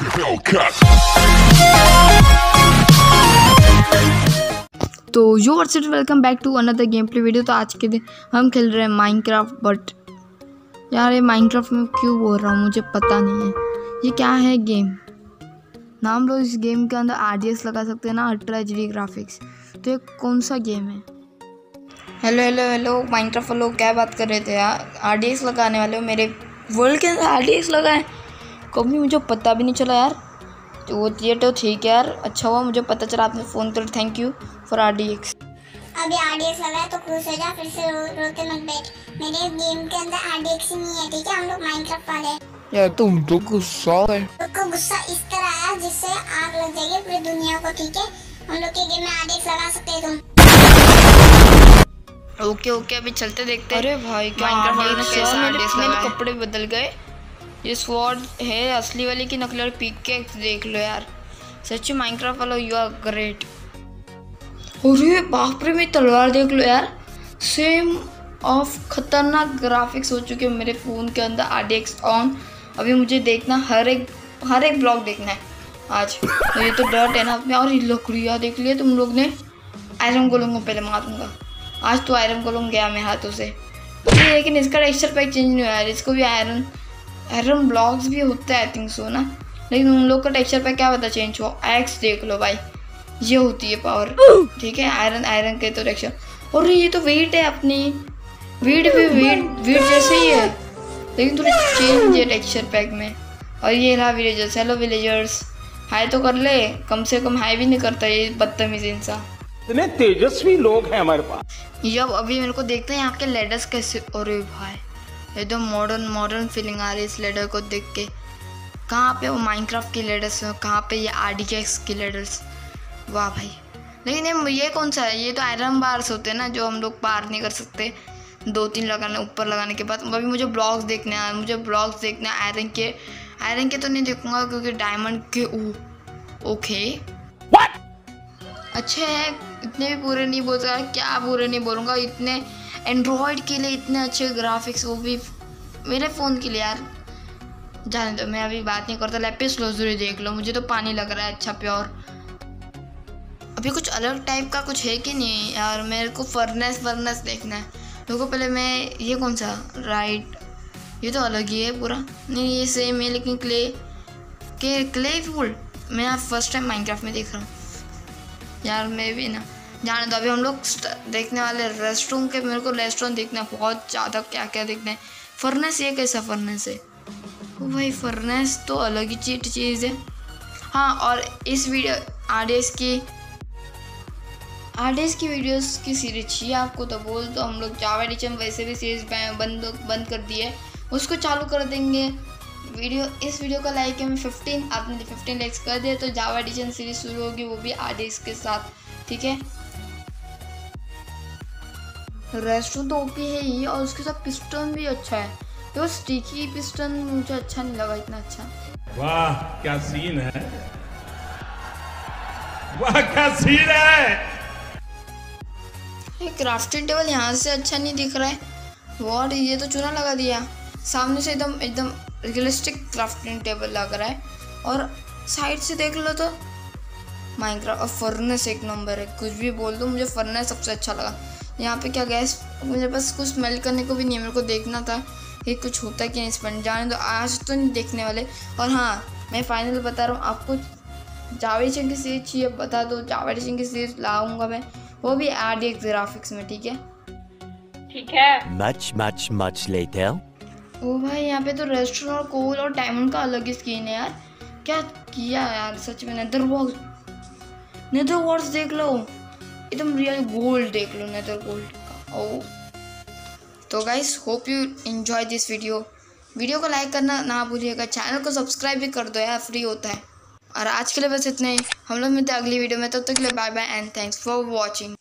तो yo what's up, welcome back to another gameplay video. तो आज के दिन हम खेल रहे हैं माइनक्राफ्ट। बट यार ये माइनक्राफ्ट में क्यों बोल रहा हूँ मुझे पता नहीं है ये क्या है गेम। ना हम लोग इस गेम के अंदर RDX लगा सकते हैं ना अल्ट्रा HD ग्राफिक्स। तो ये कौन सा गेम है? हेलो हेलो हेलो माइनक्राफ्ट वालों, क्या बात कर रहे थे यार? RDX लगाने वाले हो? मेरे वर्ल्ड के अंदर RDX लगा है? कभी मुझे पता भी नहीं चला यार। तो वो ये तो ठीक है यार, अच्छा हुआ मुझे पता चला, आपने फ़ोन कर, थैंक यू फॉर RDX। अभी RDX लगा है तो खुश हो जा, फिर से रोते मत बैठ। मेरे गेम के अंदर RDX ही नहीं है, ठीक है? हम लोग माइनक्राफ्ट वाले हैं। यार तुम तो गुस्सा है। तो गुस्सा इस तरह आया जिससे आग लग जाएगी पूरी दुनिया को, ठीक है? हम लोग के गेम में RDX लगा सकते हैं तुम। ओके ओके अभी चलते देखते हैं। अरे भाई क्या मेरे कपड़े बदल गए। ये स्वॉर्ड है असली वाली की नकली? और पीक के देख लो यार, सच्ची माइनक्राफ्ट वाला यू आर ग्रेट। अरे बाप रे, मेरी तलवार देख लो यार, सेम ऑफ खतरनाक ग्राफिक्स हो चुके हैं मेरे फ़ोन के अंदर। RDX on. अभी मुझे देखना हर एक ब्लॉग देखना है आज। तो ये तो डर्ट है ना अपने। और ये लकड़ियाँ देख लिया तुम लोग ने? आयरन गोलम को पहले मारूंगा आज तो। आयरन गोलम गया मेरे हाथों से, लेकिन इसका टेक्सचर पैक चेंज नहीं हुआ है। इसको भी आयरन ब्लॉक्स भी होता है आई थिंक सो ना, लेकिन उन लोग का टेक्सचर पैक क्या पता चेंज हो। एक्स देख लो भाई, ये होती है पावर, ठीक है? आयरन के तो टेक्सचर। और ये तो वेट है अपनी, वेट भी वेट जैसे ही है, लेकिन थोड़ी चेंज है टेक्सचर पैक में। और ये रहा विलेजर्स। हेलो विलेजर्स, हाई तो कर ले, कम से कम हाई भी नहीं करता ये बदतमीज इंसान। इतने तेजस्वी लोग हैं हमारे पास। जब अभी मेरे को देखते हैं यहाँ के लेडर्स कैसे। अरे भाई एकदम मॉडर्न फीलिंग आ रही है इस लेडर को देख के। कहाँ पे वो माइनक्राफ्ट की लेडर्स हैं, कहाँ पे ये RDX की लेडर्स? वाह भाई। लेकिन ये कौन सा है? ये तो आयरन बार्स होते हैं ना जो हम लोग पार नहीं कर सकते 2-3 ऊपर लगाने के बाद। अभी मुझे ब्लॉक्स देखने हैं, आयरन के तो नहीं देखूंगा क्योंकि डायमंड के ओके अच्छे हैं। इतने भी पूरे नहीं बोल सकता, क्या पूरे नहीं बोलूँगा। इतने एंड्रॉयड के लिए इतने अच्छे ग्राफिक्स, वो भी मेरे फ़ोन के लिए यार। जाने दो, मैं अभी बात नहीं करता। लैपिस लाज़ुली देख लो, मुझे तो पानी लग रहा है अच्छा प्योर। अभी कुछ अलग टाइप का कुछ है कि नहीं यार? मेरे को फर्नेस देखना है। देखो पहले मैं ये कौन सा राइट, ये तो अलग ही है पूरा। नहीं ये सेम है लेकिन क्ले फूल मैं यहाँ फर्स्ट टाइम माइनक्राफ्ट में देख रहा हूँ यार। मैं भी ना जाने दो। अभी हम लोग देखने वाले रेस्टरूम के। मेरे को रेस्टोरेंट देखना है बहुत ज़्यादा, क्या क्या देखना है। फर्नेस, ये कैसा फर्नेस है? ओ भाई फर्नेस तो अलग ही चीज़ है। हाँ, और इस वीडियो RDX की वीडियोस की सीरीज चाहिए आपको तो बोल दो। हम लोग जावा एडिशन वैसे भी सीरीज बंद कर दी है, उसको चालू कर देंगे। इस वीडियो का लाइक है 15, आपने 15 लाइक्स कर दिए तो जावा एडिशन सीरीज शुरू होगी, वो भी RDX के साथ, ठीक है? रेस्टोरेंट तो OP है ही, और उसके साथ पिस्टन भी अच्छा है। तो स्टिकी पिस्टन मुझे अच्छा नहीं लगा इतना अच्छा। वाह क्या सीन है, वाह क्या सीन है। क्राफ्टिंग टेबल यहाँ से अच्छा नहीं दिख रहा है। वॉट, ये तो चूना लगा दिया। सामने से एकदम रियलिस्टिक क्राफ्टिंग टेबल लग रहा है, और साइड से देख लो तो माइनक्राफ्ट। और फर्नेस एक नंबर है, कुछ भी बोल दो, मुझे फर्नेस सबसे अच्छा लगा। यहाँ पे क्या गैस, मुझे बस कुछ स्मेल करने को भी नहीं है, मेरे को देखना था कि कुछ होता कि नहीं स्मेल। जाने दो, आज तो नहीं देखने वाले। और हाँ, मैं फाइनल बता रहा हूँ आपको, जावा एडिशन की सीरीज चाहिए बता दो, जावा एडिशन की सीरीज लाऊंगा मैं, वो भी RDX ग्राफिक्स में, ठीक है? ठीक है। Much later. ओ भाई यहाँ पे तो रेस्टोरेंट और कोल और डायमंड का अलग ही स्किन है यार। क्या किया यार सच में। नेदर वॉर्स देख लो, एकदम रियल गोल्ड देख लो, नेदर गोल्ड का। ओ तो guys, hope you enjoy this video को लाइक करना ना भूलिएगा, चैनल को सब्सक्राइब भी कर दो यार, फ्री होता है। और आज के लिए बस इतना ही, हम लोग मिलते हैं अगली वीडियो में। तब तक के लिए bye bye and thanks for watching.